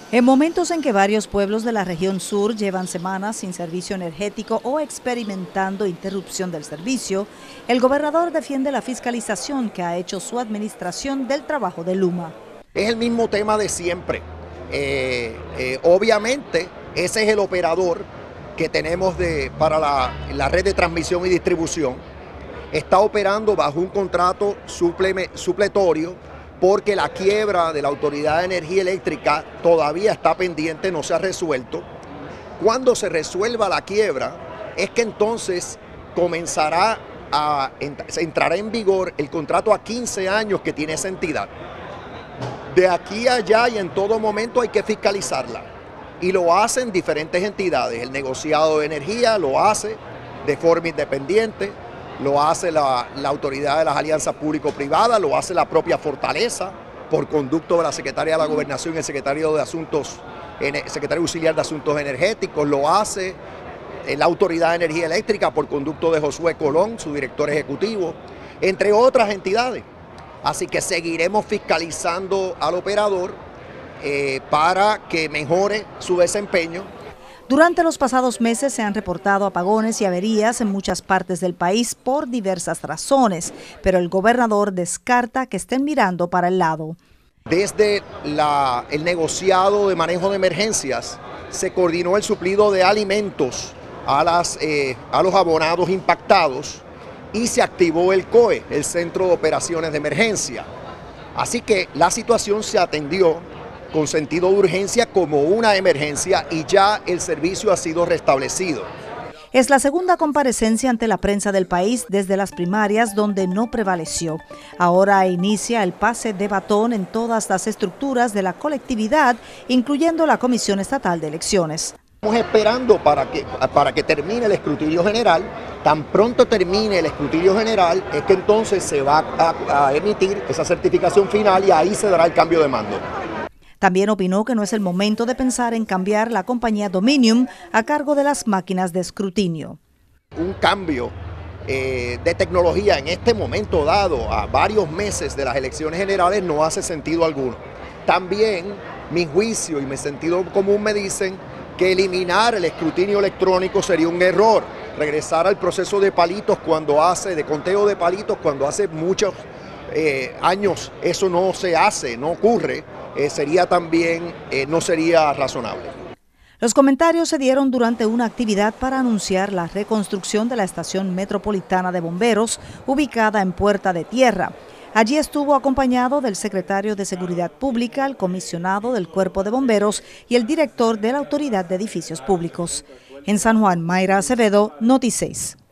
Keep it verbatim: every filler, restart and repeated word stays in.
En momentos en que varios pueblos de la región sur llevan semanas sin servicio energético o experimentando interrupción del servicio, el gobernador defiende la fiscalización que ha hecho su administración del trabajo de Luma. Es el mismo tema de siempre. Eh, eh, obviamente, ese es el operador que tenemos de, para la, la red de transmisión y distribución. Está operando bajo un contrato suple, supletorio porque la quiebra de la Autoridad de Energía Eléctrica todavía está pendiente, no se ha resuelto. Cuando se resuelva la quiebra, es que entonces comenzará a, entrará en vigor el contrato a quince años que tiene esa entidad. De aquí a allá y en todo momento hay que fiscalizarla. Y lo hacen diferentes entidades. El negociado de energía lo hace de forma independiente, lo hace la, la Autoridad de las Alianzas Público-Privadas, lo hace la propia Fortaleza, por conducto de la Secretaría de la Gobernación y el Secretario de Asuntos, el Secretario Auxiliar de Asuntos Energéticos, lo hace la Autoridad de Energía Eléctrica por conducto de Josué Colón, su director ejecutivo, entre otras entidades. Así que seguiremos fiscalizando al operador eh, para que mejore su desempeño. Durante los pasados meses se han reportado apagones y averías en muchas partes del país por diversas razones, pero el gobernador descarta que estén mirando para el lado. Desde la, el negociado de manejo de emergencias se coordinó el suplido de alimentos a, las, eh, a los abonados impactados y se activó el C O E, el Centro de Operaciones de Emergencia. Así que la situación se atendió con sentido de urgencia como una emergencia y ya el servicio ha sido restablecido. Es la segunda comparecencia ante la prensa del país desde las primarias donde no prevaleció. Ahora inicia el pase de batón en todas las estructuras de la colectividad, incluyendo la Comisión Estatal de Elecciones. Estamos esperando para que, para que termine el escrutinio general. Tan pronto termine el escrutinio general es que entonces se va a, a emitir esa certificación final y ahí se dará el cambio de mando. También opinó que no es el momento de pensar en cambiar la compañía Dominium a cargo de las máquinas de escrutinio. Un cambio eh, de tecnología en este momento dado, a varios meses de las elecciones generales, no hace sentido alguno. También mi juicio y mi sentido común me dicen que eliminar el escrutinio electrónico sería un error. Regresar al proceso de palitos cuando hace, de conteo de palitos cuando hace muchos eh, años eso no se hace, no ocurre. Eh, sería también, eh, no sería razonable. Los comentarios se dieron durante una actividad para anunciar la reconstrucción de la estación metropolitana de bomberos ubicada en Puerta de Tierra. Allí estuvo acompañado del secretario de Seguridad Pública, el comisionado del Cuerpo de Bomberos y el director de la Autoridad de Edificios Públicos. En San Juan, Mayra Acevedo, Noti seis.